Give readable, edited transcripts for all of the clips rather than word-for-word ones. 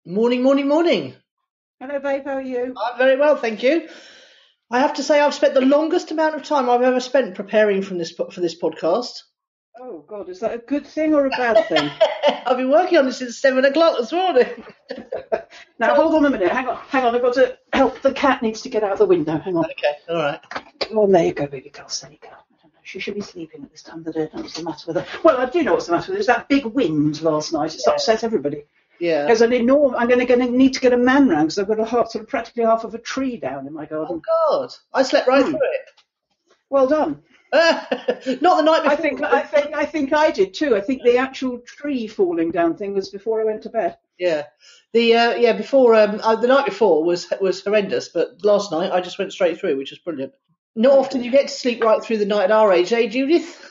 Morning, morning, morning. Hello, babe. How are you? I'm very well, thank you. I have to say I've spent the longest amount of time I've ever spent preparing for this podcast. Oh, God, is that a good thing or a bad thing? I've been working on this since 7 o'clock this morning. Now, hold on a minute. Hang on. I've got to help. The cat needs to get out the window. Hang on. Okay, all right. Oh, there you go, baby girl. There you go. I don't know. She should be sleeping at this time of the day. I don't know what's the matter with her. Well, I do know what's the matter with her. There's that big wind last night. It's upset everybody. Yeah. There's an enormous. I'm going to need to get a man round because I've got sort of practically half of a tree down in my garden. Oh, God. I slept right through it. Well done. Not the night before. I think I did too. I think the actual tree falling down thing was before I went to bed. Yeah. The night before was horrendous, but last night I just went straight through, which was brilliant. Not often you get to sleep right through the night at our age, eh, Judith?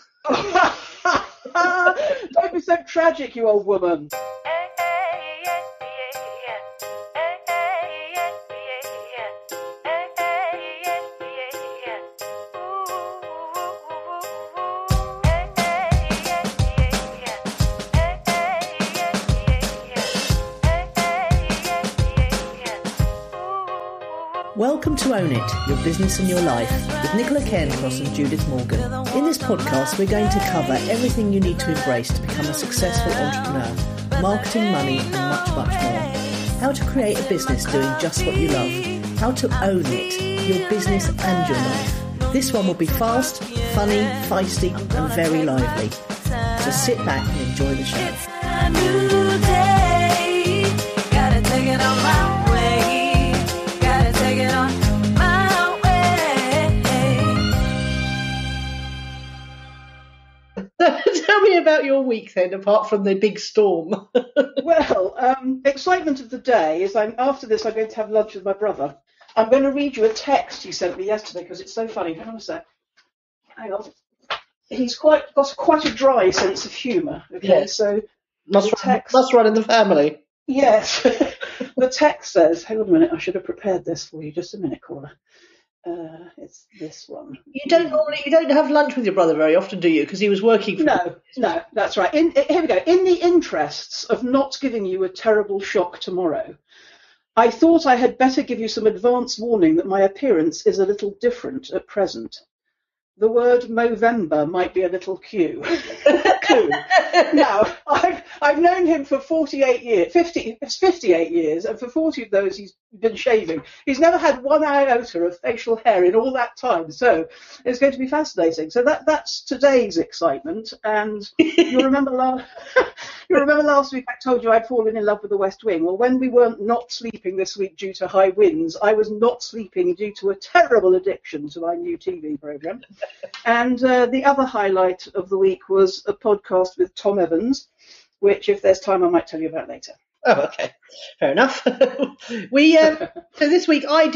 Don't be so tragic, you old woman. Welcome to Own It, Your Business and Your Life, with Nicola Cairncross and Judith Morgan. In this podcast, we're going to cover everything you need to embrace to become a successful entrepreneur, marketing, money, and much, much more. How to create a business doing just what you love. How to own it, your business and your life. This one will be fast, funny, feisty, and very lively. So sit back and enjoy the show. Tell me about your week then, apart from the big storm. Well, excitement of the day is after this I'm going to have lunch with my brother. I'm going to read you a text he sent me yesterday because it's so funny. Hang on a sec. Hang on. He's got quite a dry sense of humour. Okay, yes. So must run in the family. Yes. The text says, hang on a minute, I should have prepared this for you. Just a minute, caller. It's this one. You don't have lunch with your brother very often, do you? Because he was working for No, that's right. Here we go. In the interests of not giving you a terrible shock tomorrow, I thought I had better give you some advance warning that my appearance is a little different at present. The word Movember might be a little cue. Now, I've known him for 58 years, 58 years, and for 40 of those he's been shaving. He's never had one iota of facial hair in all that time, so it's going to be fascinating. So that's today's excitement, and you remember last week I told you I'd fallen in love with the West Wing. Well, when we weren't not sleeping this week due to high winds, I was not sleeping due to a terrible addiction to my new TV programme. And the other highlight of the week was a podcast with Tom Evans, which, if there's time, I might tell you about later. Oh, okay, fair enough. So this week I'd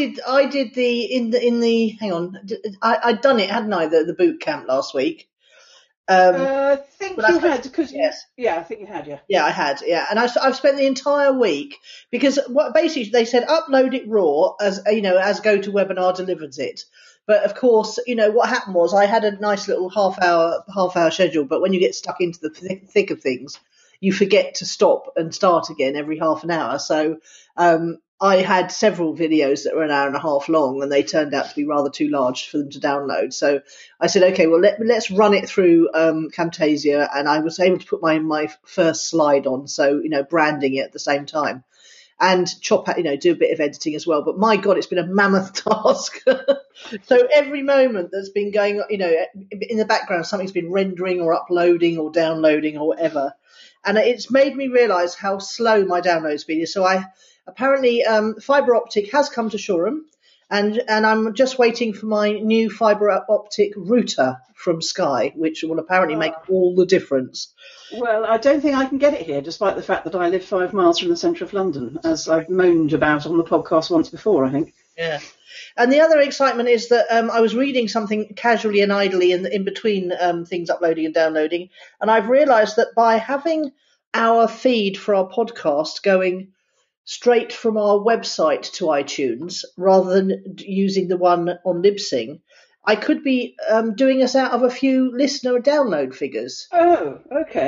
done it, hadn't I? The boot camp last week. I think you had, because yes, yeah, I think you had, yeah. Yeah, I had, yeah, and I've spent the entire week because what basically they said upload it raw as GoToWebinar delivers it. But of course, what happened was I had a nice little half hour schedule, but when you get stuck into the thick of things, you forget to stop and start again every half an hour. So I had several videos that were an hour and a half long, and they turned out to be rather too large for them to download. So I said, okay, well, let's run it through Camtasia, and I was able to put my first slide on, so branding it at the same time. And do a bit of editing as well. But my God, it's been a mammoth task. So every moment that's been going, in the background, something's been rendering or uploading or downloading or whatever. And it's made me realise how slow my download's been. So apparently fibre optic has come to Shoreham, and I'm just waiting for my new fibre optic router from Sky, which will apparently make all the difference. Well, I don't think I can get it here, despite the fact that I live 5 miles from the centre of London, as I've moaned about on the podcast once before, I think. Yeah. And the other excitement is that I was reading something casually and idly in between things uploading and downloading, and I've realised that by having our feed for our podcast going straight from our website to iTunes rather than using the one on Libsyn, I could be doing us out of a few listener download figures. Oh, okay.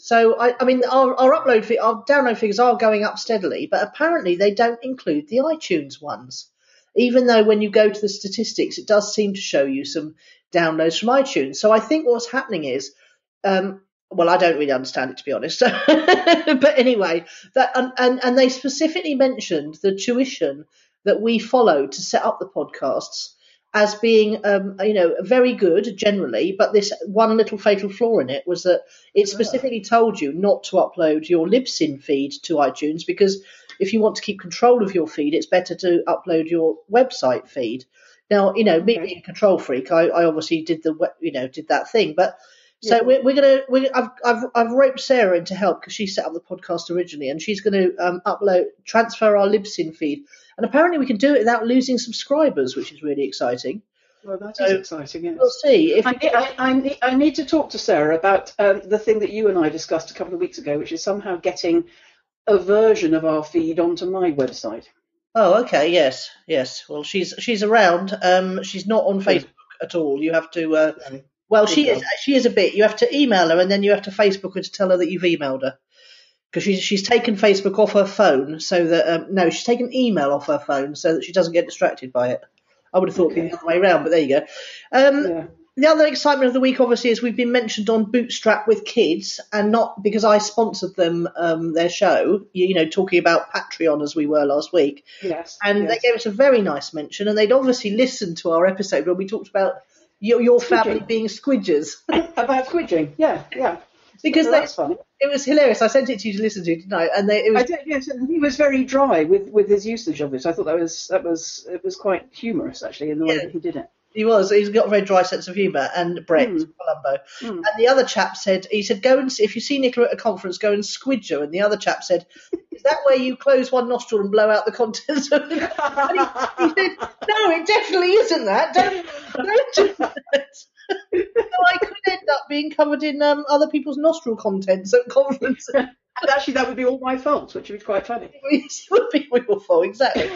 So I mean, our download figures are going up steadily, but apparently they don't include the iTunes ones. Even though when you go to the statistics, it does seem to show you some downloads from iTunes. So I think what's happening is, well, I don't really understand it, to be honest. But anyway, that and they specifically mentioned the tuition that we followed to set up the podcasts as being, very good generally. But this one little fatal flaw in it was that it specifically told you not to upload your Libsyn feed to iTunes, because if you want to keep control of your feed, it's better to upload your website feed. Now, me being a control freak, I obviously did did that thing. But so I've roped Sarah in to help because she set up the podcast originally, and she's going to transfer our Libsyn feed, and apparently we can do it without losing subscribers, which is really exciting. Well, that is exciting. Yes. We'll see. I need to talk to Sarah about the thing that you and I discussed a couple of weeks ago, which is somehow getting a version of our feed onto my website. Oh, okay. Yes. Well, she's around. She's not on Facebook at all. You have to. Well, she is a bit. You have to email her, and then you have to Facebook her to tell her that you've emailed her, because she's taken Facebook off her phone, so that no, she's taken email off her phone so that she doesn't get distracted by it. I would have thought it'd be the other way around, but there you go. The other excitement of the week, obviously, is we've been mentioned on Bootstrap with Kids, and not because I sponsored them their show, talking about Patreon as we were last week. Yes. And they gave us a very nice mention, and they'd obviously listened to our episode when we talked about your family being squidgers. About squidging, yeah. Because that's funny. It was hilarious. I sent it to you to listen to, didn't I? And I did, yes. And he was very dry with his usage of it. I thought it was quite humorous, actually, in the way that he did it. He was. He's got a very dry sense of humour. And Brett Colombo. And the other chap said, go and if you see Nicola at a conference, go and squidge her. And the other chap said, is that where you close one nostril and blow out the contents of it? And he said, no, it definitely isn't that. Don't do that. So I could end up being covered in other people's nostril contents at conferences. And actually, that would be all my fault, which would be quite funny. It would be your fault, exactly.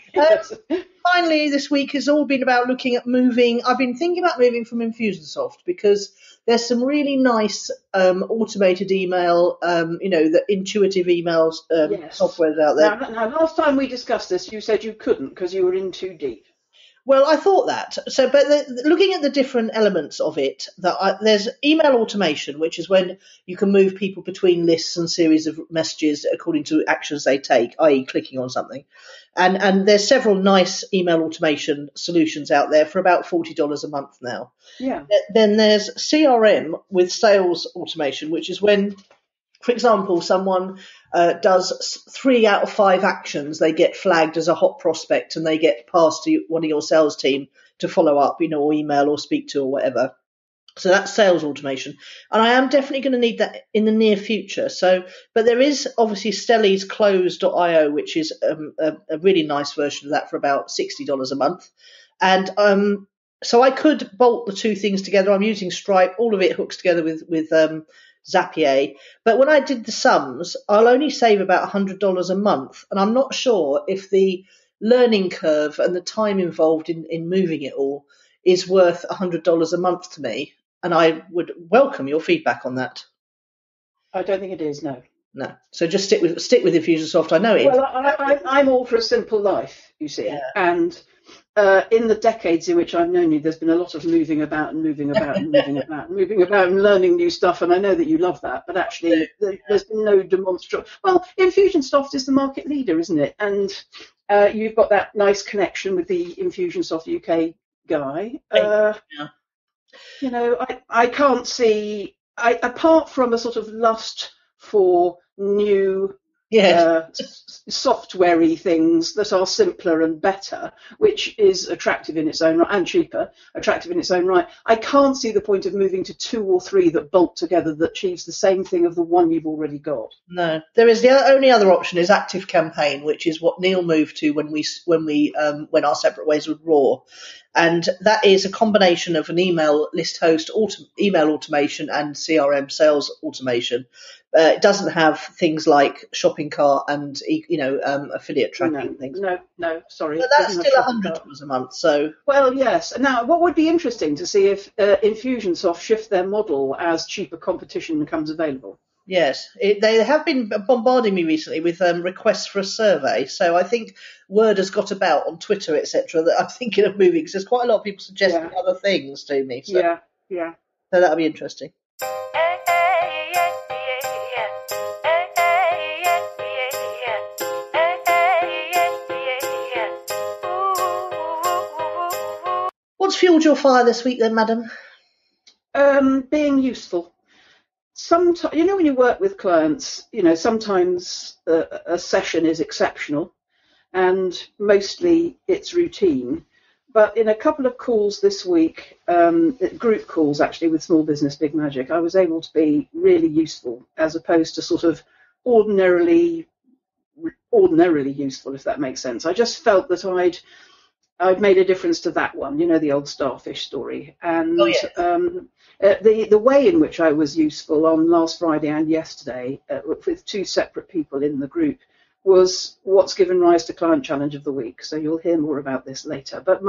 Finally, this week has all been about looking at moving. I've been thinking about moving from Infusionsoft because there's some really nice automated email, the intuitive emails software out there. Now, last time we discussed this, you said you couldn't because you were in too deep. Well, I thought that. So, but looking at the different elements of it, there's email automation, which is when you can move people between lists and series of messages according to actions they take, i.e. clicking on something. And there's several nice email automation solutions out there for about $40 a month now. Yeah. Then there's CRM with sales automation, which is when, for example, someone does 3 out of 5 actions, they get flagged as a hot prospect and they get passed to one of your sales team to follow up, or email or speak to or whatever. So that's sales automation. And I am definitely going to need that in the near future. But there is obviously Stelli's Close.io, which is a really nice version of that for about $60 a month. And so I could bolt the two things together. I'm using Stripe. All of it hooks together with Zapier. But when I did the sums, I'll only save about $100 a month. And I'm not sure if the learning curve and the time involved in moving it all is worth $100 a month to me. And I would welcome your feedback on that. I don't think it is, no. No. So just stick with Infusionsoft. I know it. Well, I'm all for a simple life, you see. Yeah. And in the decades in which I've known you, there's been a lot of moving about and learning new stuff. And I know that you love that. But actually, there's been no demonstrable. Well, Infusionsoft is the market leader, isn't it? And you've got that nice connection with the Infusionsoft UK guy. I can't see, apart from a sort of lust for new software-y things that are simpler and better, which is attractive in its own right, and cheaper, attractive in its own right, I can't see the point of moving to 2 or 3 that bolt together that achieves the same thing of the one you've already got. No, there is the only other option is ActiveCampaign, which is what Neil moved to when we went our separate ways with Raw. And that is a combination of an email list host, email automation, and CRM sales automation. It doesn't have things like shopping cart and affiliate tracking and things. No, sorry. But that's still $100 a month. So well, yes. Now, what would be interesting to see if Infusionsoft shift their model as cheaper competition becomes available. Yes, they have been bombarding me recently with requests for a survey. So I think word has got about on Twitter, etc., that I'm thinking of moving because there's quite a lot of people suggesting Yeah, other things to me. So, yeah, yeah. so that'll be interesting. What's fueled your fire this week then, madam? Being useful. Sometimes, when you work with clients, sometimes a session is exceptional and mostly it's routine. But in a couple of calls this week, group calls actually with Small Business Big Magic, I was able to be really useful as opposed to sort of ordinarily useful, if that makes sense. I just felt that I'd made a difference to that one, the old starfish story. And Oh yeah. the way in which I was useful on last Friday and yesterday with two separate people in the group was what's given rise to Client Challenge of the Week. So you'll hear more about this later. But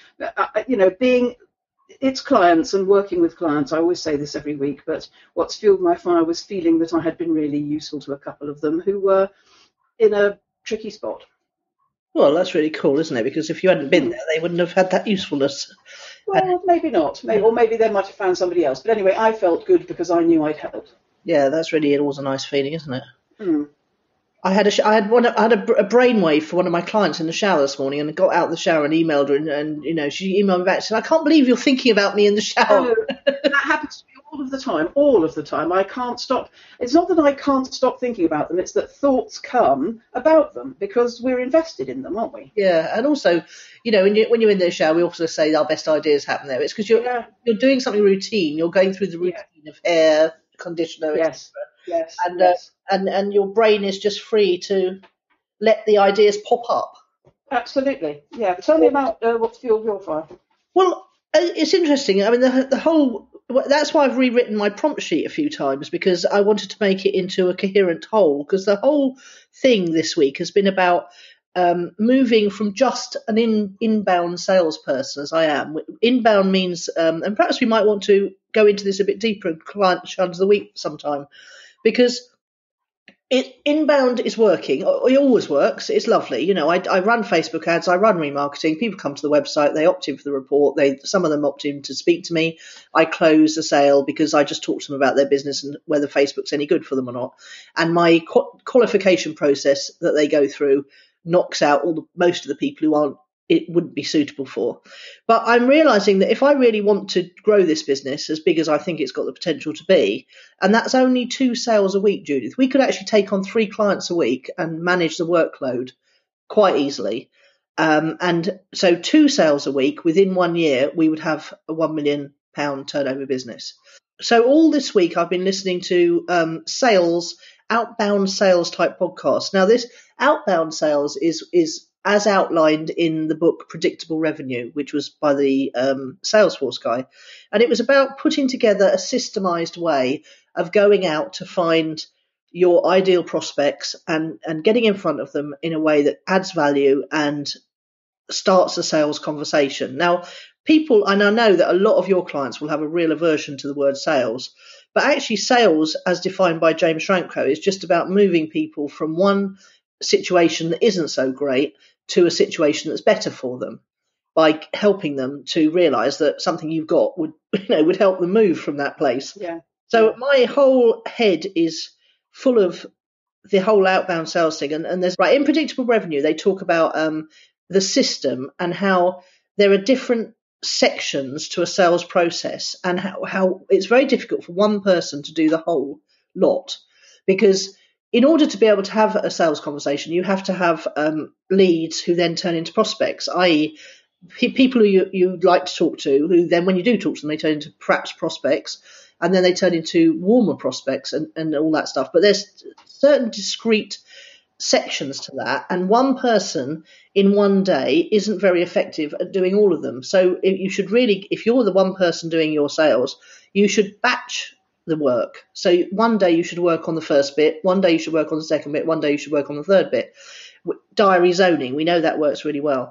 it's clients and working with clients, I always say this every week, but what's fueled my fire was feeling that I had been really useful to a couple of them who were in a tricky spot. Well, that's really cool, isn't it? Because if you hadn't been there, they wouldn't have had that usefulness. Well, maybe not. Maybe they might have found somebody else. But anyway, I felt good because I knew I'd helped. Yeah, that's really always a nice feeling, isn't it? Mm. I had a brainwave for one of my clients in the shower this morning, and I got out of the shower and emailed her, and she emailed me back and said, "I can't believe you're thinking about me in the shower." Oh, that happens to me all of the time. I can't stop. It's not that I can't stop thinking about them. It's that thoughts come about them because we're invested in them, aren't we? Yeah, and also, when you're in the shower, we also say our best ideas happen there. It's because you're doing something routine. You're going through the routine of hair, conditioner, yes, etc. yes. And your brain is just free to let the ideas pop up. Absolutely. Yeah. Tell me about what's fueled your fire. Well, it's interesting. I mean, the whole. That's why I've rewritten my prompt sheet a few times, because I wanted to make it into a coherent whole. Because the whole thing this week has been about moving from just an inbound salesperson, as I am. Inbound means, and perhaps we might want to go into this a bit deeper in Client Challenge of the Week sometime, because inbound is working. It always works. It's lovely. I run Facebook ads. I run remarketing. People come to the website. They opt in for the report. Some of them opt in to speak to me. I close the sale because I just talk to them about their business and whether Facebook's any good for them or not. And my qualification process that they go through knocks out most of the people who it wouldn't be suitable for. But I'm realizing that if I really want to grow this business as big as I think it's got the potential to be, and that's only 2 sales a week, Judith, we could actually take on 3 clients a week and manage the workload quite easily. And so 2 sales a week within 1 year, we would have a £1 million turnover business. So all this week I've been listening to outbound sales type podcasts. Now this outbound sales is as outlined in the book Predictable Revenue, which was by the Salesforce guy. And it was about putting together a systemized way of going out to find your ideal prospects and getting in front of them in a way that adds value and starts a sales conversation. Now, and I know that a lot of your clients will have a real aversion to the word sales, but actually sales, as defined by James Schramko, is just about moving people from one situation that isn't so great to a situation that's better for them by helping them to realize that something you've got would help them move from that place. Yeah. So my whole head is full of the whole outbound sales thing. And there's in Predictable Revenue, they talk about the system and how there are different sections to a sales process, and how it's very difficult for one person to do the whole lot, because in order to be able to have a sales conversation, you have to have leads who then turn into prospects, i.e. people who you'd like to talk to, who then when you do talk to them, they turn into perhaps prospects, and then they turn into warmer prospects and all that stuff. But there's certain discrete sections to that, and one person in one day isn't very effective at doing all of them. So you should really, if you're the one person doing your sales, you should batch the work. So one day you should work on the first bit, one day you should work on the second bit, one day you should work on the third bit. Diary zoning, we know that works really well.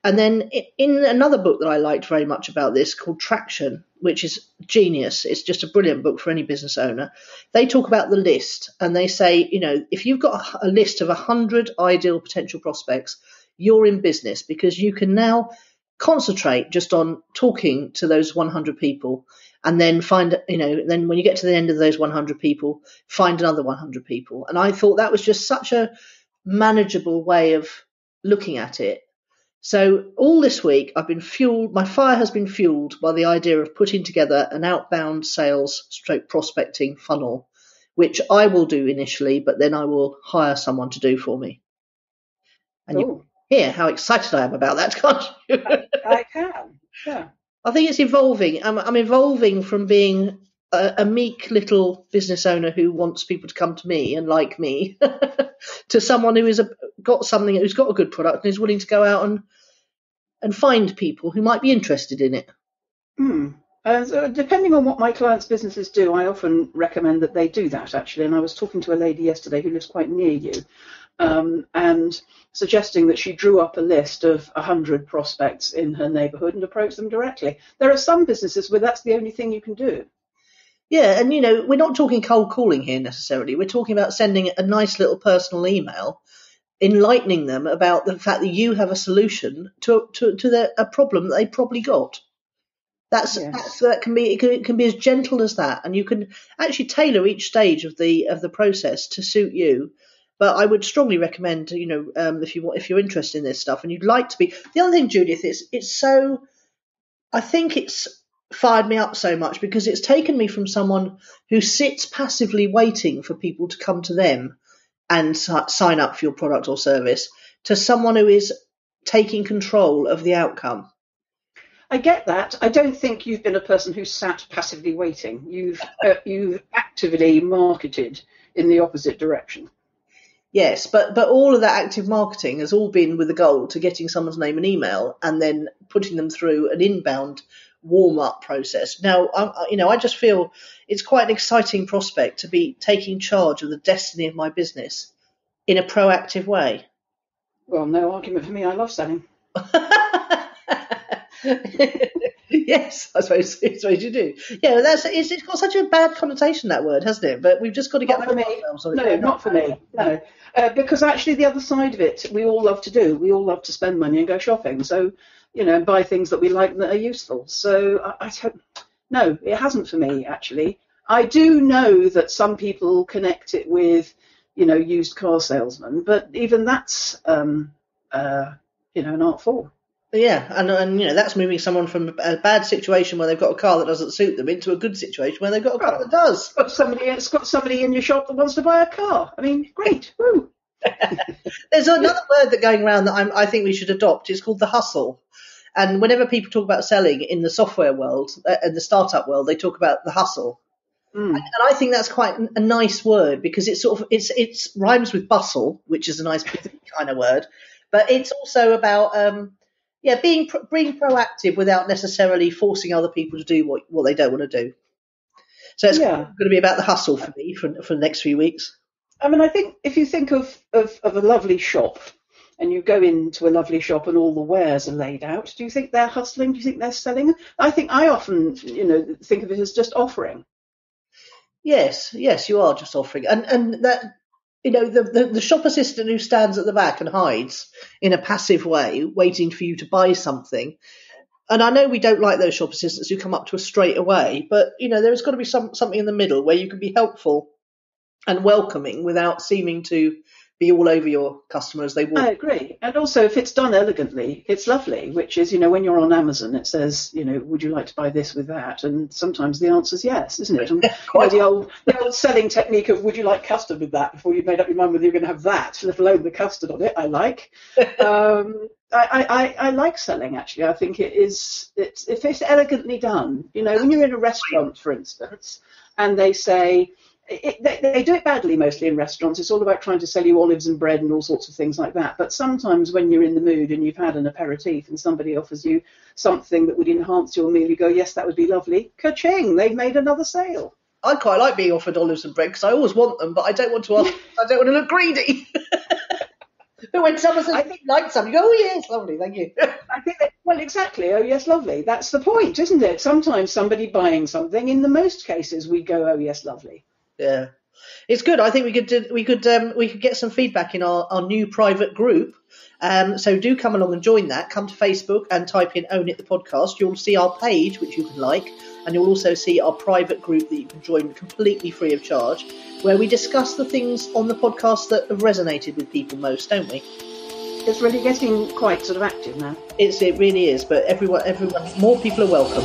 And then in another book that I liked very much about this called Traction, which is genius, it's just a brilliant book for any business owner. They talk about the list and they say, if you've got a list of 100 ideal potential prospects, you're in business because you can now concentrate just on talking to those 100 people and then then when you get to the end of those 100 people, find another 100 people. And I thought that was just such a manageable way of looking at it. So all this week I've been my fire has been fueled by the idea of putting together an outbound sales / prospecting funnel, which I will do initially, but then I will hire someone to do for me. And you hear how excited I am about that, can't you? I can, yeah. I think it's evolving. I'm evolving from being a meek little business owner who wants people to come to me and like me to someone who who's got a good product and is willing to go out and find people who might be interested in it. So depending on what my clients' businesses do, I often recommend that they do that, actually. And I was talking to a lady yesterday who lives quite near you, and suggesting that she drew up a list of 100 prospects in her neighbourhood and approached them directly. There are some businesses where that's the only thing you can do. Yeah, and we're not talking cold calling here necessarily. We're talking about sending a nice little personal email, enlightening them about the fact that you have a solution to a problem that they probably got. That can be as gentle as that, and you can actually tailor each stage of the process to suit you. But I would strongly recommend, if you're interested in this stuff and you'd like to be. The other thing, Judith, is I think it's fired me up so much because it's taken me from someone who sits passively waiting for people to come to them and sign up for your product or service to someone who is taking control of the outcome. I get that. I don't think you've been a person who's sat passively waiting. You've actively marketed in the opposite direction. Yes, but all of that active marketing has all been with the goal to getting someone's name and email and then putting them through an inbound warm-up process. Now, I just feel it's quite an exciting prospect to be taking charge of the destiny of my business in a proactive way. Well, no argument for me. I love selling. Yes, I suppose you do. Yeah, it's got such a bad connotation, that word, hasn't it? But we've just got to get over ourselves. No, not for me. No, because actually the other side of it, we all love to do. We all love to spend money and go shopping. So, and buy things that we like that are useful. So I don't. No, it hasn't for me, actually. I do know that some people connect it with, used car salesmen, but even that's, an art form. Yeah, and that's moving someone from a bad situation where they've got a car that doesn't suit them into a good situation where they've got a car that does. It's got somebody in your shop that wants to buy a car. I mean, great. Woo. There's another word that going around that I think we should adopt. It's called the hustle. And whenever people talk about selling in the software world and the startup world, they talk about the hustle. And I think that's quite a nice word because it rhymes with bustle, which is a nice kind of word, but it's also about being proactive without necessarily forcing other people to do what they don't want to do. So it's going to be about the hustle for me for the next few weeks. I mean, I think if you think of a lovely shop and you go into a lovely shop and all the wares are laid out, do you think they're hustling? Do you think they're selling? I often, think of it as just offering. Yes, you are just offering. And that, the shop assistant who stands at the back and hides in a passive way, waiting for you to buy something. And I know we don't like those shop assistants who come up to us straight away, but, there's got to be something in the middle where you can be helpful and welcoming without seeming to be all over your customer as they walk. I agree. And also, if it's done elegantly, it's lovely, which is, when you're on Amazon, it says, would you like to buy this with that? And sometimes the answer is yes, isn't it? And, the old selling technique of would you like custard with that before you've made up your mind whether you're going to have that, let alone the custard on it, I like. I like selling, actually. I think if it's elegantly done, when you're in a restaurant, for instance, and they say, they do it badly mostly in restaurants. It's all about trying to sell you olives and bread and all sorts of things like that. But sometimes when you're in the mood and you've had an aperitif and somebody offers you something that would enhance your meal, you go, yes, that would be lovely. Ka-ching, they've made another sale. I quite like being offered olives and bread because I always want them, but I don't want to look greedy. But when someone says you like something, you go, oh yes, lovely, thank you. I think that, well, exactly. Oh, yes, lovely. That's the point, isn't it? Sometimes somebody buying something, in the most cases, we go, oh, yes, lovely. Yeah, it's good. I think we could get some feedback in our new private group. So do come along and join that. Come to Facebook and type in Own It the podcast. You'll see our page, which you can like, and you'll also see our private group that you can join completely free of charge, where we discuss the things on the podcast that have resonated with people most, don't we? It's really getting quite sort of active now. It really is, but everyone, more people are welcome.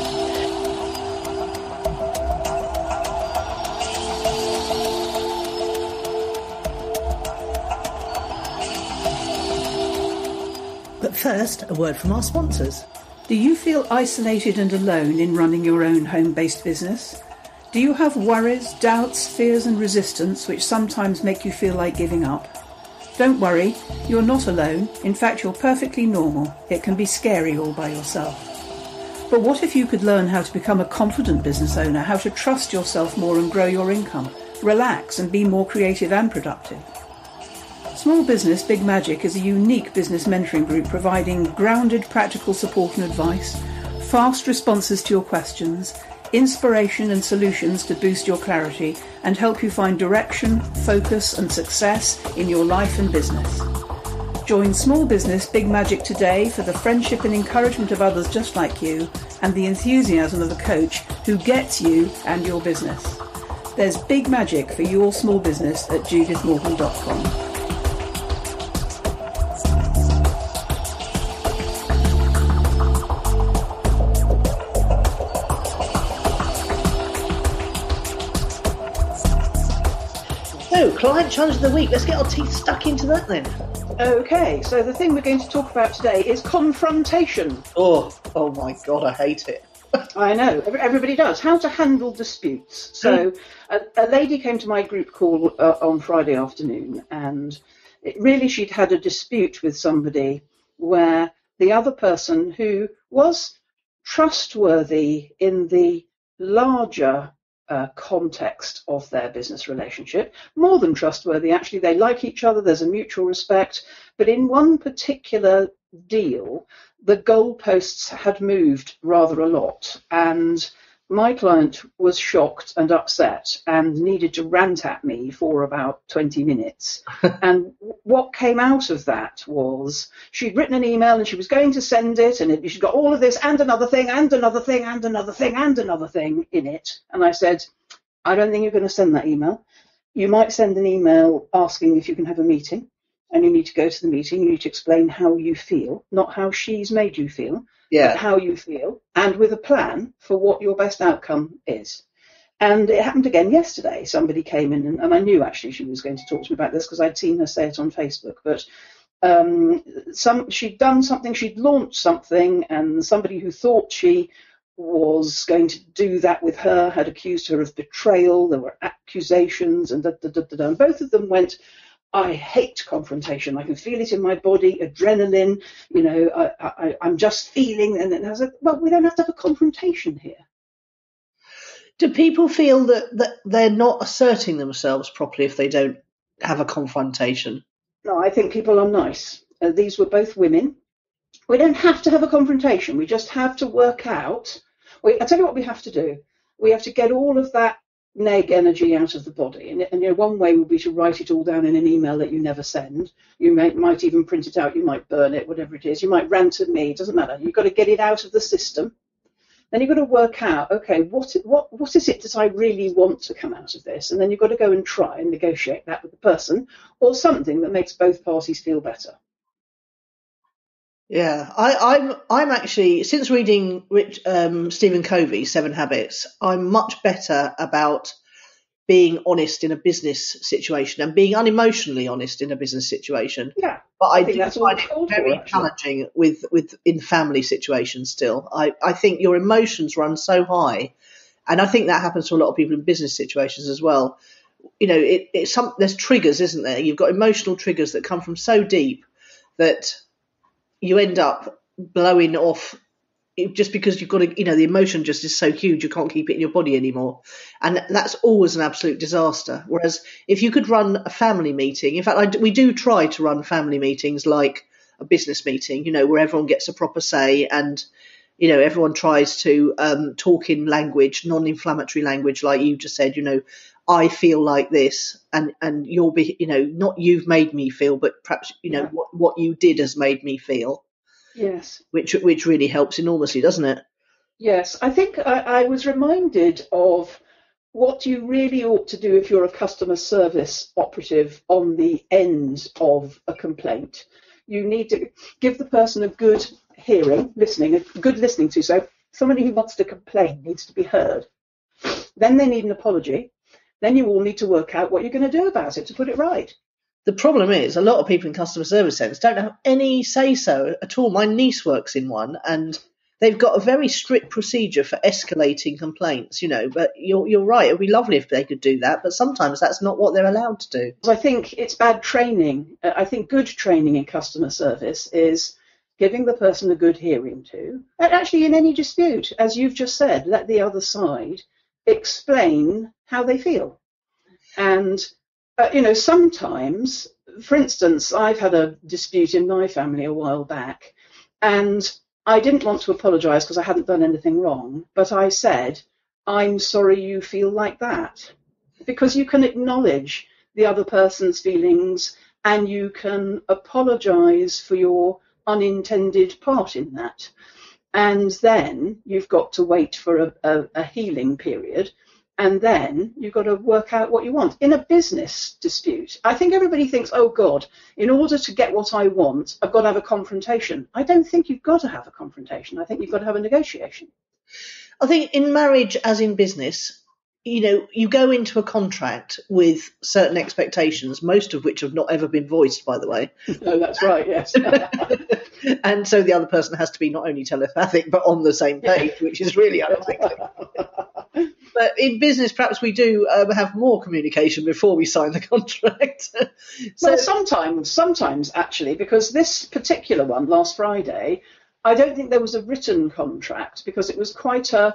But first, a word from our sponsors. Do you feel isolated and alone in running your own home-based business? Do you have worries, doubts, fears and resistance which sometimes make you feel like giving up? Don't worry, you're not alone. In fact, you're perfectly normal. It can be scary all by yourself. But what if you could learn how to become a confident business owner, how to trust yourself more and grow your income, relax and be more creative and productive? Small Business Big Magic is a unique business mentoring group providing grounded practical support and advice, fast responses to your questions, inspiration and solutions to boost your clarity and help you find direction, focus and success in your life and business. Join Small Business Big Magic today for the friendship and encouragement of others just like you and the enthusiasm of a coach who gets you and your business. There's big magic for your small business at judithmorgan.com. So, client challenge of the week. Let's get our teeth stuck into that then. Okay, so the thing we're going to talk about today is confrontation. Oh my God, I hate it. I know, everybody does. How to handle disputes. So a lady came to my group call on Friday afternoon, and she'd had a dispute with somebody where the other person, who was trustworthy in the larger context of their business relationship, more than trustworthy actually, they like each other, there's a mutual respect, but in one particular deal the goalposts had moved rather a lot, and my client was shocked and upset and needed to rant at me for about 20 minutes. And what came out of that was she'd written an email and she was going to send it, and she'd got all of this and another thing and another thing and another thing and another thing in it. And I said, I don't think you're going to send that email. You might send an email asking if you can have a meeting, and you need to go to the meeting. You need to explain how you feel, not how she's made you feel. But how you feel, and with a plan for what your best outcome is. And it happened again yesterday. Somebody came in, and I knew actually she was going to talk to me about this because I'd seen her say it on Facebook. But she'd done something, she'd launched something, and somebody who thought she was going to do that with her had accused her of betrayal. There were accusations, and and both of them went, I hate confrontation. I can feel it in my body, adrenaline, I'm just feeling. And then I was like, well, we don't have to have a confrontation here. Do people feel that they're not asserting themselves properly if they don't have a confrontation? No, I think people are nice. These were both women. We don't have to have a confrontation. We just have to work out. I'll tell you what we have to do. We have to get all of that neg energy out of the body, and one way would be to write it all down in an email that you never send. You might even print it out, you might burn it, whatever it is, you might rant at me, it doesn't matter. You've got to get it out of the system. Then you've got to work out, okay, what is it that I really want to come out of this? And then you've got to go and try and negotiate that with the person, or something that makes both parties feel better. Yeah, I'm actually, since reading Stephen Covey's 7 Habits, I'm much better about being honest in a business situation and being unemotionally honest in a business situation. Yeah, but I do find it very challenging with in family situations. Still, I think your emotions run so high, and I think that happens to a lot of people in business situations as well. There's triggers, isn't there? You've got emotional triggers that come from so deep that you end up blowing off, just because you've got to, the emotion just is so huge, you can't keep it in your body anymore. And that's always an absolute disaster. Whereas if you could run a family meeting, in fact, we do try to run family meetings like a business meeting, where everyone gets a proper say and, everyone tries to talk in language, non-inflammatory language, like you just said, I feel like this, and you'll be, not you've made me feel, but perhaps, what you did has made me feel. Yes. Which really helps enormously, doesn't it? Yes. I think I was reminded of what you really ought to do if you're a customer service operative on the end of a complaint. You need to give the person a good listening to. So somebody who wants to complain needs to be heard. Then they need an apology. Then you all need to work out what you're going to do about it to put it right. The problem is a lot of people in customer service centres don't have any say-so at all. My niece works in one, and they've got a very strict procedure for escalating complaints, but you're right. It would be lovely if they could do that, but sometimes that's not what they're allowed to do. I think it's bad training. I think good training in customer service is giving the person a good hearing to. And actually, in any dispute, as you've just said, let the other side explain how they feel. And, sometimes, for instance, I've had a dispute in my family a while back, and I didn't want to apologise because I hadn't done anything wrong, but I said, I'm sorry you feel like that. Because you can acknowledge the other person's feelings and you can apologise for your unintended part in that. And then you've got to wait for a healing period, and then you've got to work out what you want. In a business dispute, I think everybody thinks, oh God, in order to get what I want, I've got to have a confrontation. I don't think you've got to have a confrontation. I think you've got to have a negotiation. I think in marriage, as in business, you go into a contract with certain expectations, most of which have not ever been voiced, by the way. No, that's right, yes. And so the other person has to be not only telepathic, but on the same page, which is really unethical. But in business, perhaps we do have more communication before we sign the contract. Well, sometimes actually, because this particular one last Friday, I don't think there was a written contract because it was quite a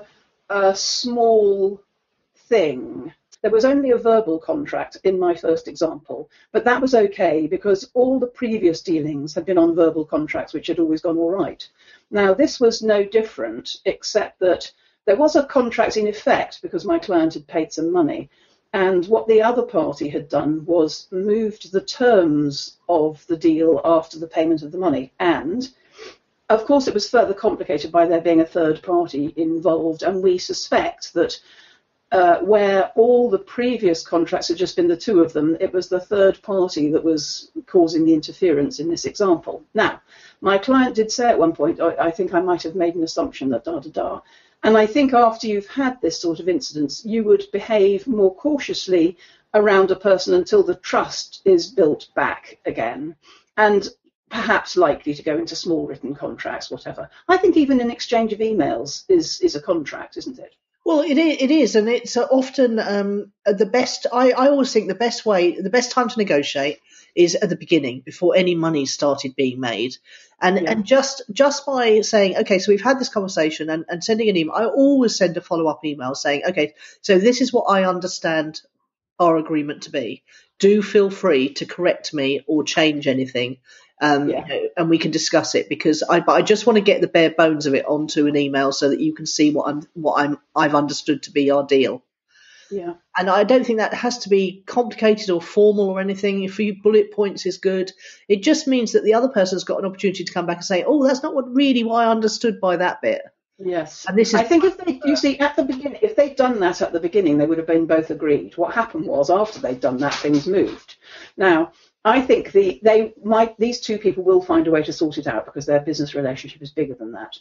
small thing. There was only a verbal contract in my first example, but that was okay because all the previous dealings had been on verbal contracts, which had always gone all right. Now, this was no different, except that there was a contract in effect because my client had paid some money. And what the other party had done was moved the terms of the deal after the payment of the money. And, of course, it was further complicated by there being a third party involved. And we suspect that where all the previous contracts had just been the two of them, it was the third party that was causing the interference in this example. Now, my client did say at one point, I think I might have made an assumption that da-da-da. And I think after you've had this sort of incident, you would behave more cautiously around a person until the trust is built back again, and perhaps likely to go into small written contracts, whatever. I think even an exchange of emails is a contract, isn't it? Well, it is, and it's often the best. I always think the best time to negotiate is at the beginning, before any money started being made, and just by saying, okay, so we've had this conversation, and sending an email. I always send a follow-up email saying, okay, so this is what I understand our agreement to be. Do feel free to correct me or change anything. And we can discuss it because I just want to get the bare bones of it onto an email so that you can see what I've understood to be our deal. Yeah. And I don't think that has to be complicated or formal or anything. If you bullet points is good. It just means that the other person's got an opportunity to come back and say, oh, that's not what I understood by that bit. Yes. And this is, I think at the beginning, if they'd done that at the beginning, they would have been both agreed. What happened was after they'd done that, things moved. Now, I think these two people will find a way to sort it out because their business relationship is bigger than that.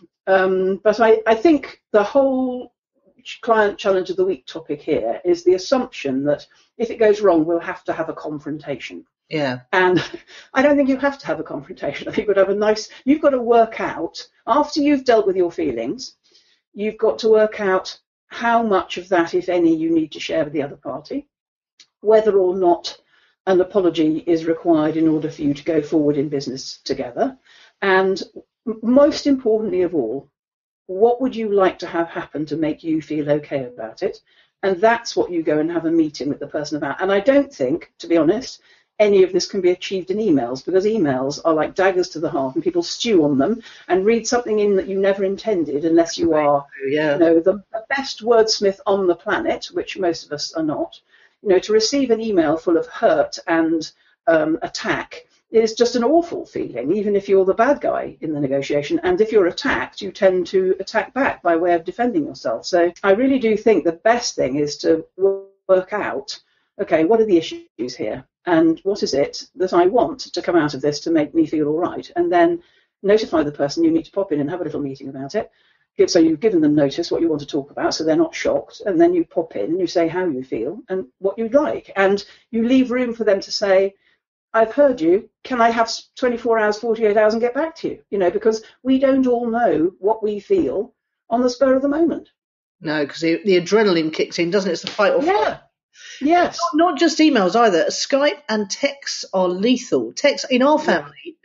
But I think the whole client challenge of the week topic here is the assumption that if it goes wrong, we'll have to have a confrontation. Yeah. And I don't think you have to have a confrontation. I think you've got to work out, after you've dealt with your feelings, you've got to work out how much of that, if any, you need to share with the other party, whether or not an apology is required in order for you to go forward in business together. And most importantly of all, what would you like to have happen to make you feel okay about it? And that's what you go and have a meeting with the person about. And I don't think, to be honest, any of this can be achieved in emails, because emails are like daggers to the heart and people stew on them and read something in that you never intended, unless you are, the best wordsmith on the planet, which most of us are not. To receive an email full of hurt and attack is just an awful feeling, even if you're the bad guy in the negotiation. And if you're attacked, you tend to attack back by way of defending yourself. So I really do think the best thing is to work out, okay, what are the issues here? And what is it that I want to come out of this to make me feel all right? And then notify the person you need to pop in and have a little meeting about it. So you've given them notice what you want to talk about, so they're not shocked. And then you pop in and you say how you feel and what you'd like. And you leave room for them to say, I've heard you. Can I have 24 hours, 48 hours and get back to you? Because we don't all know what we feel on the spur of the moment. No, because the adrenaline kicks in, doesn't it? It's the fight or flight. Yes. Not just emails either. Skype and texts are lethal. Text in our family,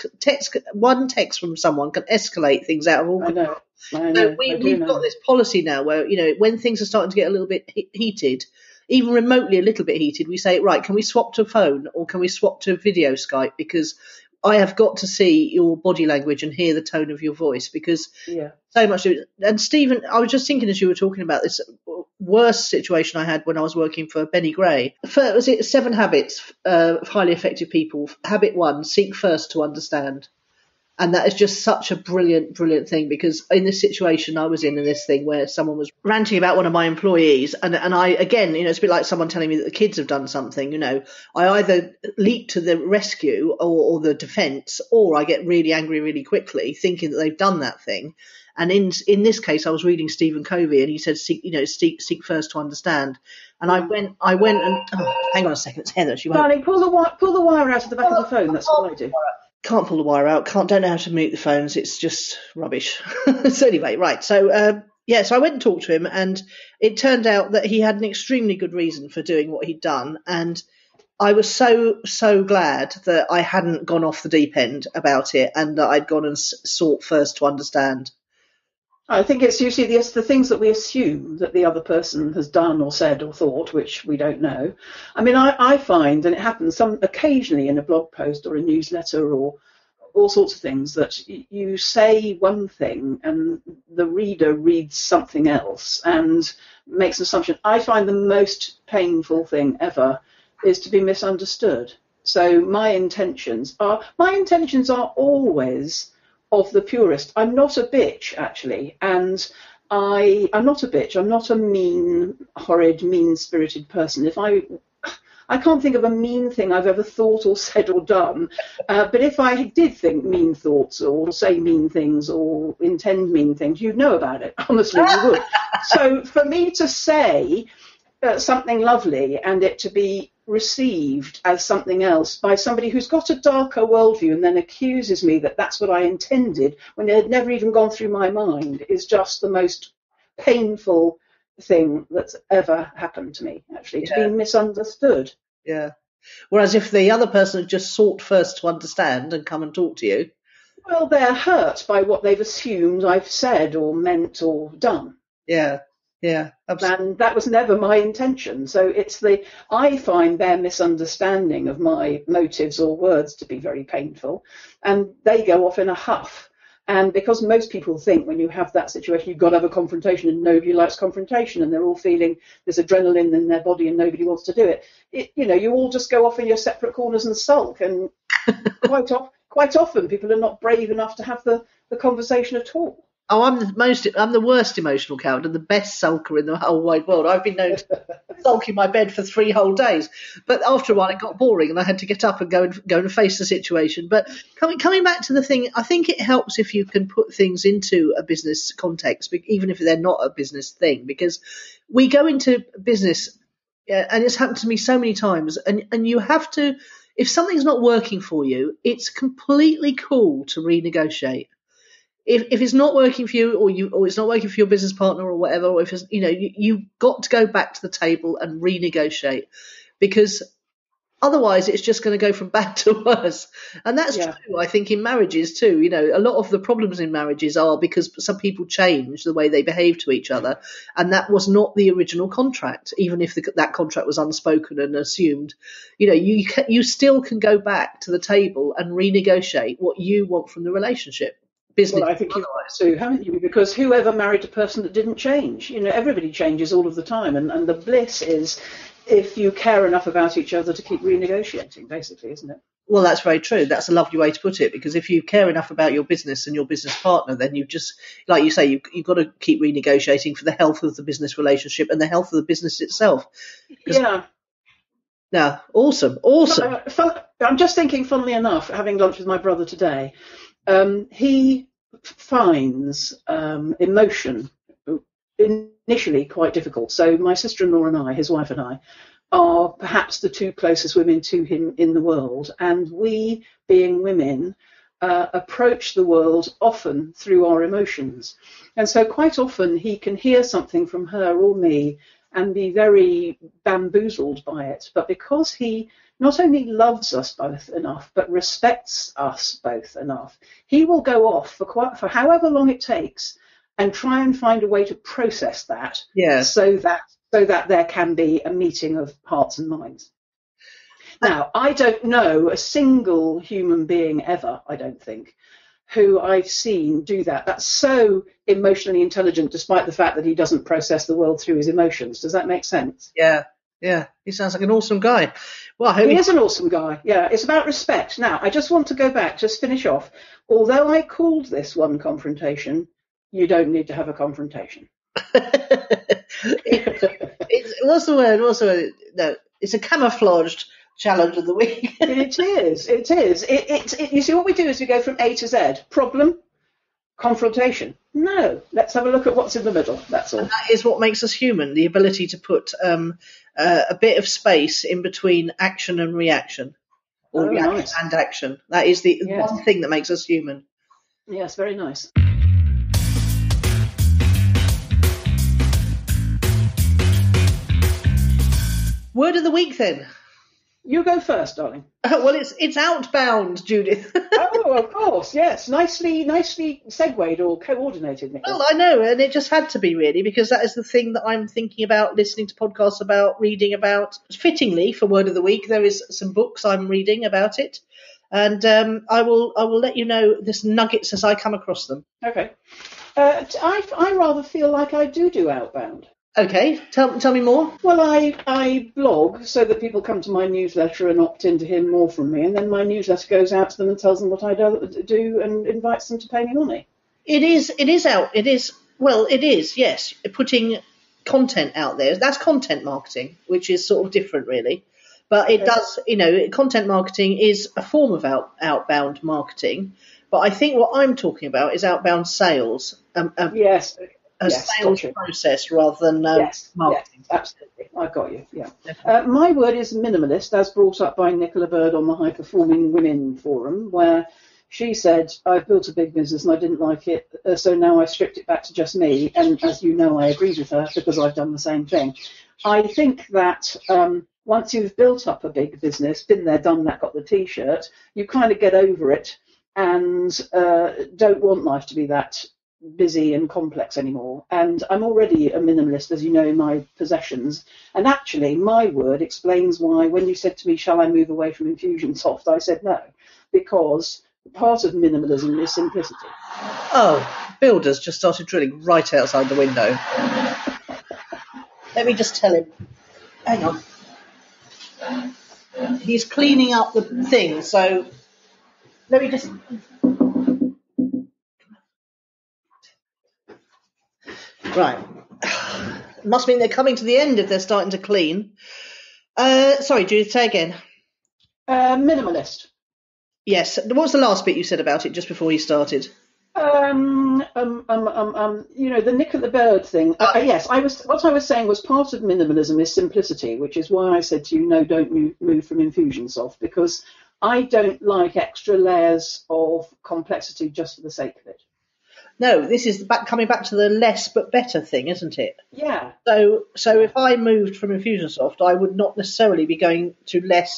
one text from someone can escalate things out of all control. I know. So we've got this policy now where, when things are starting to get a little bit heated, even remotely a little bit heated, we say, right, can we swap to phone or can we swap to video Skype? Because I have got to see your body language and hear the tone of your voice, because so much. And Stephen, I was just thinking as you were talking about this worst situation I had when I was working for Benny Gray. Was it 7 Habits of Highly Effective People? Habit 1, seek first to understand. And that is just such a brilliant, brilliant thing, because in this situation I was in this thing where someone was ranting about one of my employees, and I, again, it's a bit like someone telling me that the kids have done something, I either leap to the rescue or the defence, or I get really angry really quickly thinking that they've done that thing. And in this case, I was reading Stephen Covey, and he said, seek first to understand. And I went and, hang on a second, it's Heather. She won't. Darling, pull the wire out of the back of the phone. That's what I do. Can't pull the wire out. Don't know how to mute the phones. It's just rubbish. So anyway, right. So so I went and talked to him, and it turned out that he had an extremely good reason for doing what he'd done, and I was so glad that I hadn't gone off the deep end about it, and that I'd gone and sought first to understand. I think it's usually the things that we assume that the other person has done or said or thought, which we don't know. I mean, I find, and it happens occasionally in a blog post or a newsletter or all sorts of things, that you say one thing and the reader reads something else and makes an assumption. I find the most painful thing ever is to be misunderstood. So my intentions are always of the purest. I'm not a bitch, actually, and I'm not a bitch. I'm not a mean, horrid, mean-spirited person. I can't think of a mean thing I've ever thought or said or done, but if I did think mean thoughts or say mean things or intend mean things, you'd know about it. Honestly, you would. So for me to say something lovely and it to be received as something else by somebody who's got a darker worldview and then accuses me that that's what I intended when it had never even gone through my mind is just the most painful thing that's ever happened to me, actually, to be misunderstood. Yeah. Whereas if the other person had just sought first to understand and come and talk to you. Well, they're hurt by what they've assumed I've said or meant or done. Yeah. Yeah, absolutely. And that was never my intention. So I find their misunderstanding of my motives or words to be very painful, and they go off in a huff. And because most people think when you have that situation, you've got to have a confrontation, and nobody likes confrontation, and they're all feeling this adrenaline in their body and nobody wants to do it. You all just go off in your separate corners and sulk. And quite often people are not brave enough to have the conversation at all. Oh, I'm the worst emotional coward and the best sulker in the whole wide world. I've been known to sulk in my bed for 3 whole days. But after a while, it got boring, and I had to get up and go and face the situation. But coming back to the thing, I think it helps if you can put things into a business context, even if they're not a business thing, because we go into business, and it's happened to me so many times, and you have to, if something's not working for you, it's completely cool to renegotiate. If it's not working for you, or it's not working for your business partner or whatever, or if it's, you've got to go back to the table and renegotiate, because Otherwise, it's just going to go from bad to worse. And that's true, I think, in marriages too. A lot of the problems in marriages are because some people change the way they behave to each other. And that was not the original contract, even if that contract was unspoken and assumed. You still can go back to the table and renegotiate what you want from the relationship. Business. Well, I think you've got to, haven't you? Because whoever married a person that didn't change? Everybody changes all of the time. And the bliss is if you care enough about each other to keep renegotiating, basically, isn't it? Well, that's very true. That's a lovely way to put it, because if you care enough about your business and your business partner, then you just, like you say, you've got to keep renegotiating for the health of the business relationship and the health of the business itself. Yeah. Yeah, awesome. I'm just thinking, funnily enough, having lunch with my brother today, he finds emotion initially quite difficult. So my sister-in-law and I, his wife and I, are perhaps the two closest women to him in the world. And we, being women, approach the world often through our emotions. And so quite often he can hear something from her or me and be very bamboozled by it. But because he not only loves us both enough, but respects us both enough, he will go off for however long it takes and try and find a way to process that, so that there can be a meeting of hearts and minds. Now, I don't know a single human being ever, I don't think, who I've seen do that. That's so emotionally intelligent, despite the fact that he doesn't process the world through his emotions. Does that make sense? Yeah. He sounds like an awesome guy. Well, he is an awesome guy. Yeah, it's about respect. Now, I just want to go back, just finish off. Although I called this one confrontation, you don't need to have a confrontation. What's the word? No, it's a camouflaged challenge of the week. It is. You see, what we do is we go from A to Z. Problem, confrontation. No, let's have a look at what's in the middle. That's all. And that is what makes us human, the ability to put a bit of space in between action and reaction. Or reaction and action. That is the one thing that makes us human. Yes, very nice. Word of the week, then. You go first, darling. Well, it's outbound, Judith. Oh, of course, yes. Nicely segued or coordinated, Nicola. Well, I know, and it just had to be, really, because that is the thing that I'm thinking about, listening to podcasts about, reading about. Fittingly, for Word of the Week, there is some books I'm reading about it, and I will let you know this nuggets as I come across them. Okay. I rather feel like I do outbound. Okay, tell me more. Well, I blog so that people come to my newsletter and opt in to hear more from me, and then my newsletter goes out to them and tells them what I do and invites them to pay me money. It is, yes. Putting content out there, that's content marketing, which is sort of different, really. But it does, content marketing is a form of outbound marketing. But I think what I'm talking about is outbound sales. Yes. Sales process rather than marketing. Yes, absolutely. I got you, yeah. My word is minimalist, as brought up by Nicola Bird on the High Performing Women Forum, where she said, I've built a big business and I didn't like it, so now I stripped it back to just me. And as you know, I agree with her because I've done the same thing. I think that once you've built up a big business, been there, done that, got the T-shirt, you kind of get over it and don't want life to be that busy and complex anymore. And I'm already a minimalist, as you know, in my possessions. And actually, my word explains why when you said to me, shall I move away from Infusionsoft, I said no, because part of minimalism is simplicity. Oh, Builder's just started drilling right outside the window. Let me just tell him. Hang on. He's cleaning up the thing, so let me just... Right. Must mean they're coming to the end if they're starting to clean. Sorry, Judith, say again. Minimalist. Yes. What was the last bit you said about it just before you started? The Nicola Bird thing. Yes, what I was saying was part of minimalism is simplicity, which is why I said to you, no, don't move from Infusionsoft, because I don't like extra layers of complexity just for the sake of it. No, this is coming back to the less but better thing, isn't it? Yeah. So if I moved from Infusionsoft, I would not necessarily be going to less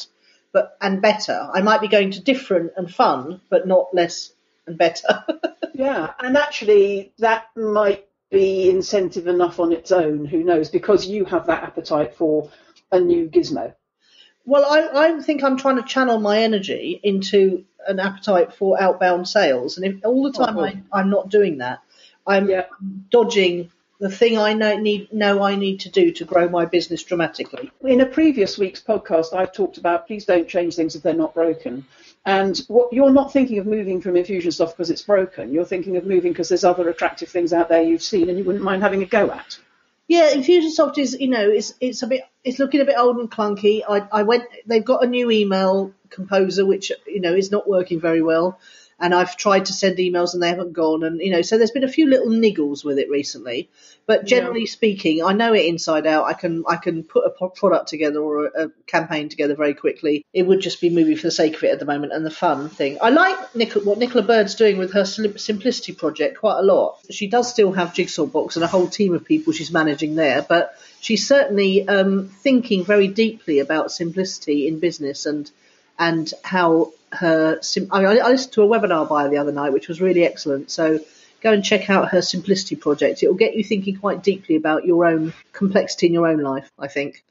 and better. I might be going to different and fun, but not less and better. Yeah, and actually that might be incentive enough on its own, who knows, because you have that appetite for a new gizmo. Well, I think I'm trying to channel my energy into an appetite for outbound sales, and if all the time I'm not doing that, I'm dodging the thing I know I need to do to grow my business dramatically. In a previous week's podcast, I've talked about please don't change things if they're not broken. And what you're not thinking of moving from Infusionsoft because it's broken. You're thinking of moving because there's other attractive things out there you've seen and you wouldn't mind having a go at. Yeah, Infusionsoft is, it's looking a bit old and clunky. They've got a new email composer which is not working very well, and I've tried to send emails and they haven't gone, and so there's been a few little niggles with it recently. But generally speaking, I know it inside out. I can put a product together or a campaign together very quickly. It would just be moving for the sake of it at the moment and the fun thing. I like what Nicola Bird's doing with her Simplicity project quite a lot. She does still have Jigsaw Box and a whole team of people she's managing there, but she's certainly thinking very deeply about simplicity in business and how her. I listened to a webinar by her the other night, which was really excellent. So go and check out her Simplicity project. It will get you thinking quite deeply about your own complexity in your own life, I think.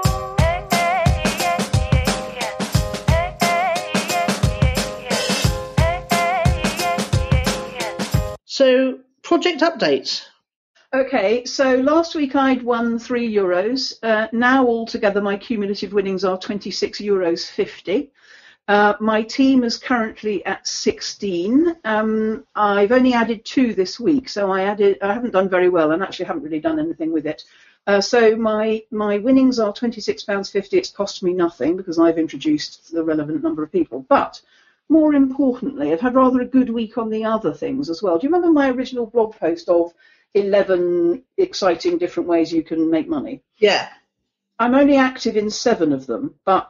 So, project updates. Okay, so last week I'd won €3. Now altogether my cumulative winnings are €26.50. My team is currently at 16. I've only added 2 this week, so I haven't done very well and actually haven't really done anything with it. So my winnings are £26.50. It's cost me nothing because I've introduced the relevant number of people. But more importantly, I've had rather a good week on the other things as well. Do you remember my original blog post of 11 exciting different ways you can make money? Yeah. I'm only active in 7 of them, but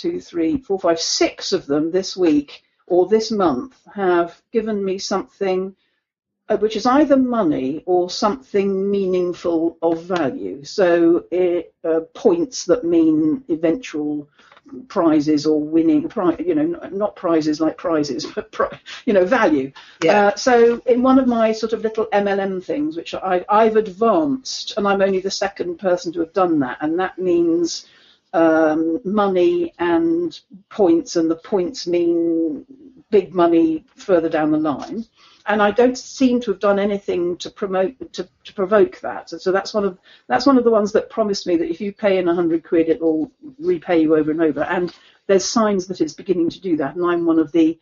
6 of them this week or this month have given me something which is either money or something meaningful of value. So points that mean eventual prizes or winning, not prizes like prizes, but value. Yeah. So in one of my sort of little MLM things, which I've advanced, and I'm only the second person to have done that, and that means money and points, and the points mean big money further down the line. And I don't seem to have done anything to provoke that. So that's one of the ones that promised me that if you pay in £100, it will repay you over and over. And there's signs that it's beginning to do that. And I'm one of the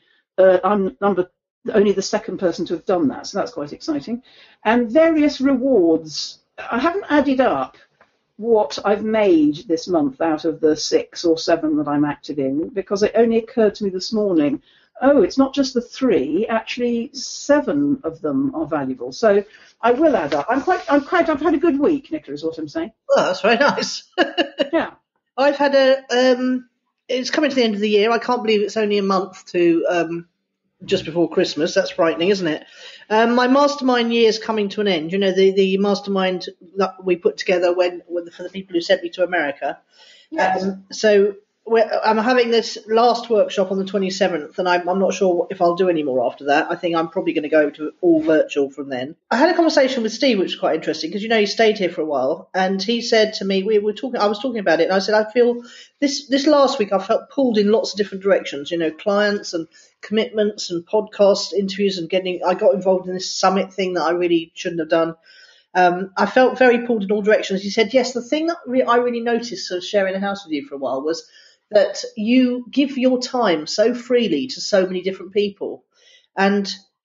only the second person to have done that. So that's quite exciting. And various rewards. I haven't added up what I've made this month out of the 6 or 7 that I'm active in, because it only occurred to me this morning. Oh, it's not just the 3, actually 7 of them are valuable. So I will add up. I've had a good week, Nicola, is what I'm saying. Well, that's very nice. Yeah. I've had it's coming to the end of the year. I can't believe it's only a month to just before Christmas. That's frightening, isn't it? My mastermind year is coming to an end. The mastermind that we put together for the people who sent me to America. Yes. So I'm having this last workshop on the 27th, and I'm not sure if I'll do any more after that. I think I'm probably going to go to all virtual from then. I had a conversation with Steve, which was quite interesting, because he stayed here for a while, and he said to me, I was talking about it, and I said, I feel this last week I felt pulled in lots of different directions, clients and commitments and podcast interviews, and I got involved in this summit thing that I really shouldn't have done. I felt very pulled in all directions. He said, yes, the thing that I really noticed sort of sharing a house with you for a while was that you give your time so freely to so many different people. And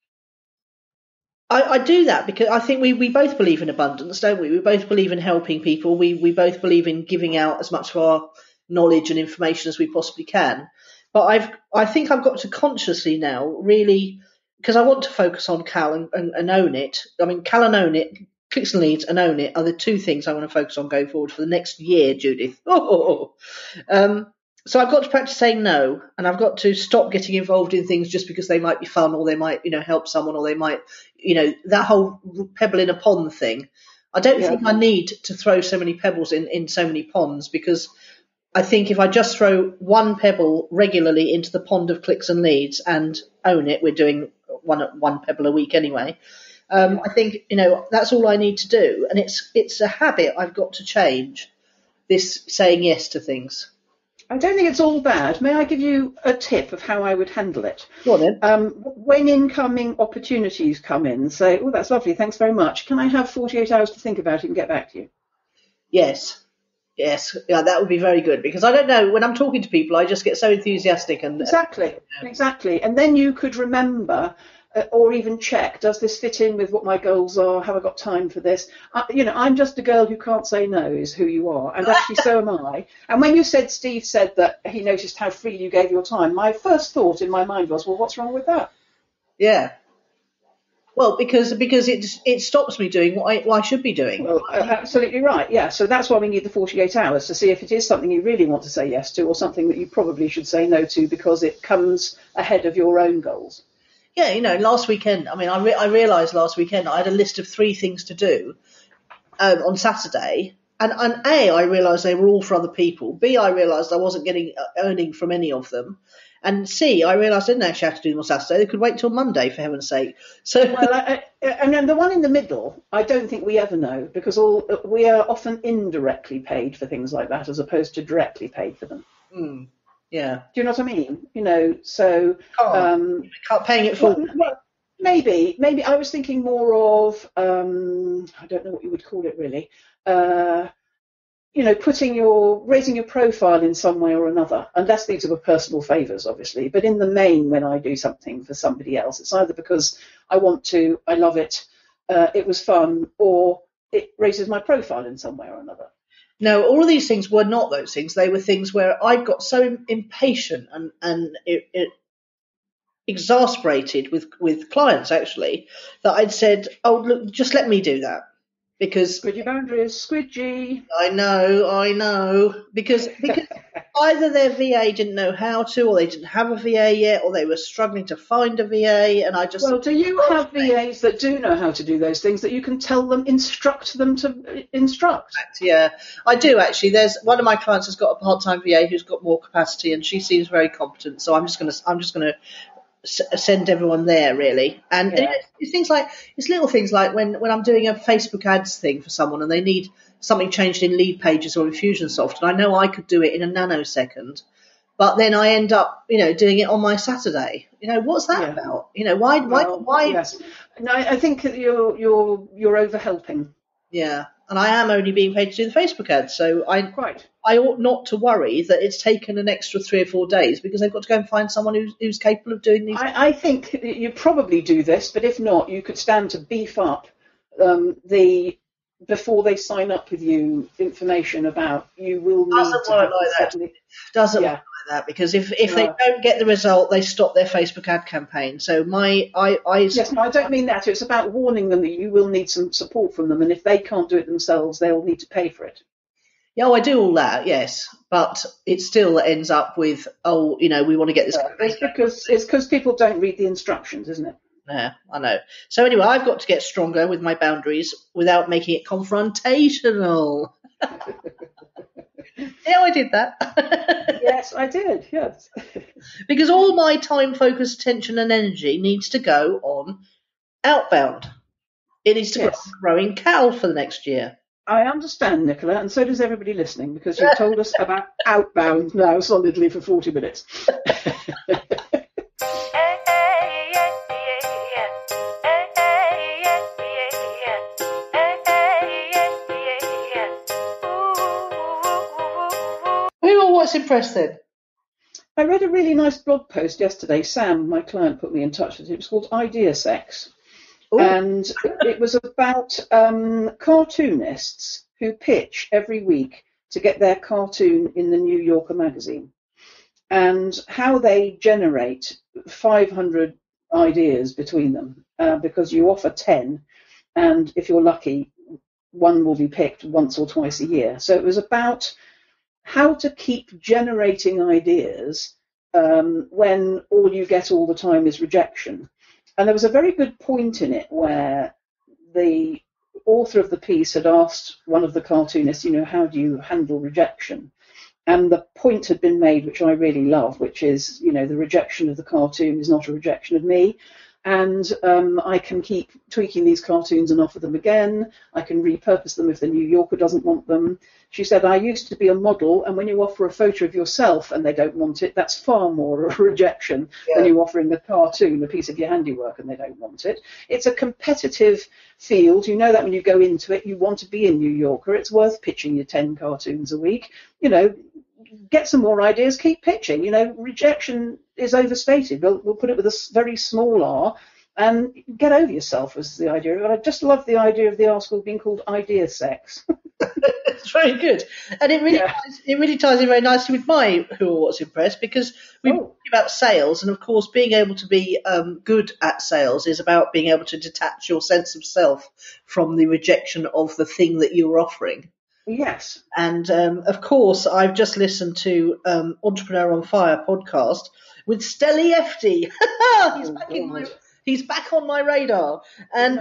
I do that because I think we both believe in abundance, don't we? We both believe in helping people. We both believe in giving out as much of our knowledge and information as we possibly can. But I think I've got to consciously now really, because I want to focus on Cal and own it. I mean, Cal and own it, Clicks and Leads and own it are the 2 things I want to focus on going forward for the next year, Judith. So I've got to practice saying no, and I've got to stop getting involved in things just because they might be fun or they might, help someone, or they might, that whole pebble in a pond thing. I don't think I need to throw so many pebbles in so many ponds, because I think if I just throw one pebble regularly into the pond of clicks and leads and own it, we're doing one pebble a week anyway. I think, that's all I need to do. And it's a habit I've got to change, this saying yes to things. I don't think it's all bad. May I give you a tip of how I would handle it? Go on then. When incoming opportunities come in, say, oh, that's lovely, thanks very much. Can I have 48 hours to think about it and get back to you? Yes. Yeah, that would be very good, because I don't know, when I'm talking to people, I just get so enthusiastic. Exactly. And then you could remember or even check, does this fit in with what my goals are? Have I got time for this? I'm just a girl who can't say no is who you are. And actually, so am I. And when you said, Steve said that he noticed how freely you gave your time, my first thought in my mind was, well, what's wrong with that? Yeah. Well, because it stops me doing what I should be doing. Well, absolutely right. Yeah. So that's why we need the 48 hours, to see if it is something you really want to say yes to, or something that you probably should say no to because it comes ahead of your own goals. Yeah, last weekend, I realised last weekend I had a list of 3 things to do on Saturday. And A, I realised they were all for other people. B, I realised I wasn't getting earning from any of them. And C, I realised I didn't actually have to do them on Saturday. They could wait till Monday, for heaven's sake. So, well, and then the one in the middle, I don't think we ever know, because we are often indirectly paid for things like that as opposed to directly paid for them. Mm. Yeah. Do you know what I mean? So can't paying it forward. Well, maybe I was thinking more of I don't know what you would call it really. Raising your profile in some way or another, unless these are personal favours, obviously. But in the main, when I do something for somebody else, it's either because I want to, I love it, it was fun, or it raises my profile in some way or another. No, all of these things were not those things. They were things where I got so impatient and it exasperated with clients, actually, that I'd said, oh, look, just let me do that. Because squidgy boundaries, squidgy. I know. Because either their VA didn't know how to, or they didn't have a VA yet, or they were struggling to find a VA, and I just... Well, do you have VAs that do know how to do those things that you can instruct them to instruct? Yeah, I do actually. There's one of my clients has got a part-time VA who's got more capacity, and she seems very competent. So I'm just gonna send everyone there, really. And it's little things like when I'm doing a Facebook ads thing for someone and they need something changed in Lead Pages or Infusionsoft, and I know I could do it in a nanosecond, but then I end up doing it on my Saturday. What's that about? Why? Yes. No, I think that you're over helping. Yeah, and I am only being paid to do the Facebook ads, so I ought not to worry that it's taken an extra 3 or 4 days because they've got to go and find someone who's capable of doing these. I think you probably do this, but if not, you could stand to beef up before they sign up with you information about you will need to work like that. Doesn't work like that, because if they don't get the result, they stop their Facebook ad campaign. So I don't mean that. It's about warning them that you will need some support from them, and if they can't do it themselves, they'll need to pay for it. Yeah, I do all that, yes, but it still ends up with we want to get this. It's because people don't read the instructions, isn't it? Yeah, I know. So anyway, I've got to get stronger with my boundaries without making it confrontational. Yeah, I did that. Yes, I did, yes. Because all my time, focus, attention and energy needs to go on outbound. It needs to go on growing Cal for the next year. I understand, Nicola, and so does everybody listening, because you've told us about outbound now solidly for 40 minutes. What's impressed then? I read a really nice blog post yesterday. Sam, my client, put me in touch with it. It was called Idea Sex. Ooh. And it was about cartoonists who pitch every week to get their cartoon in the New Yorker magazine, and how they generate 500 ideas between them, because you offer 10, and if you're lucky, one will be picked once or twice a year. So it was about how to keep generating ideas when all you get all the time is rejection. And there was a very good point in it where the author of the piece had asked one of the cartoonists, how do you handle rejection? And the point had been made, which I really love, which is, the rejection of the cartoon is not a rejection of me. And I can keep tweaking these cartoons and offer them again. I can repurpose them if the New Yorker doesn't want them. She said, I used to be a model, and when you offer a photo of yourself and they don't want it, that's far more a rejection than you offering the cartoon a piece of your handiwork and they don't want it. It's a competitive field. You know that when you go into it, you want to be a New Yorker. It's worth pitching your 10 cartoons a week. Get some more ideas, keep pitching. Rejection is overstated. We'll put it with a very small r, and get over yourself was the idea. And I just love the idea of the article being called Idea Sex. It's very good. And it really ties in very nicely with my Who or What's Impressed, because we're talking about sales, and of course being able to be good at sales is about being able to detach your sense of self from the rejection of the thing that you're offering. Yes. And of course, I've just listened to Entrepreneur on Fire podcast with Stelly Efti. He's back on my radar. And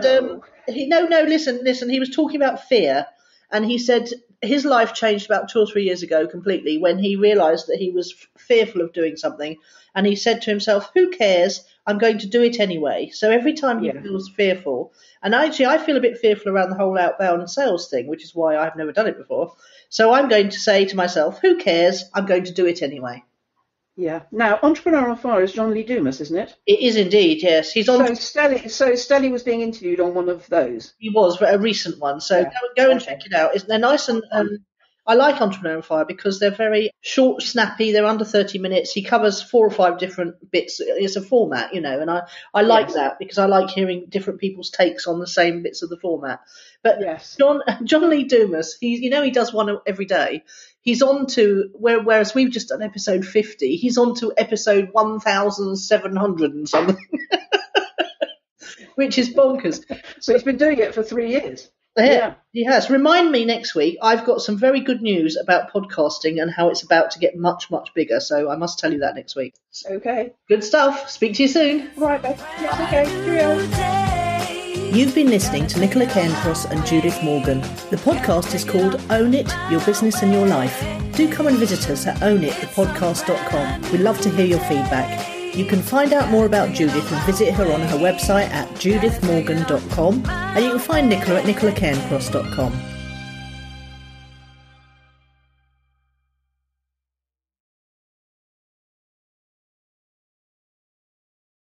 listen. He was talking about fear, and he said his life changed about 2 or 3 years ago completely when he realised that he was fearful of doing something, and he said to himself, "Who cares? I'm going to do it anyway." So every time he feels fearful, and actually I feel a bit fearful around the whole outbound sales thing, which is why I've never done it before. So I'm going to say to myself, "Who cares? I'm going to do it anyway." Yeah. Now, Entrepreneur on Fire is John Lee Dumas, isn't it? It is indeed, yes. He's on. So Stelly was being interviewed on one of those. He was, a recent one. So go and check it out. They're nice, and I like Entrepreneur on Fire because they're very short, snappy. They're under 30 minutes. He covers 4 or 5 different bits. It's a format, and I like that because I like hearing different people's takes on the same bits of the format. But John Lee Dumas, he does one every day. He's on to, whereas we've just done episode 50, he's on to episode 1,700 and something, which is bonkers. So he's been doing it for 3 years. Yeah, he has. Remind me next week. I've got some very good news about podcasting and how it's about to get much, much bigger. So I must tell you that next week. Okay. Good stuff. Speak to you soon. Right, babe. Yes, okay. Cheerio. You've been listening to Nicola Cairncross and Judith Morgan. The podcast is called Own It, Your Business and Your Life. Do come and visit us at ownitthepodcast.com. We'd love to hear your feedback. You can find out more about Judith and visit her on her website at judithmorgan.com, and you can find Nicola at nicolacairncross.com.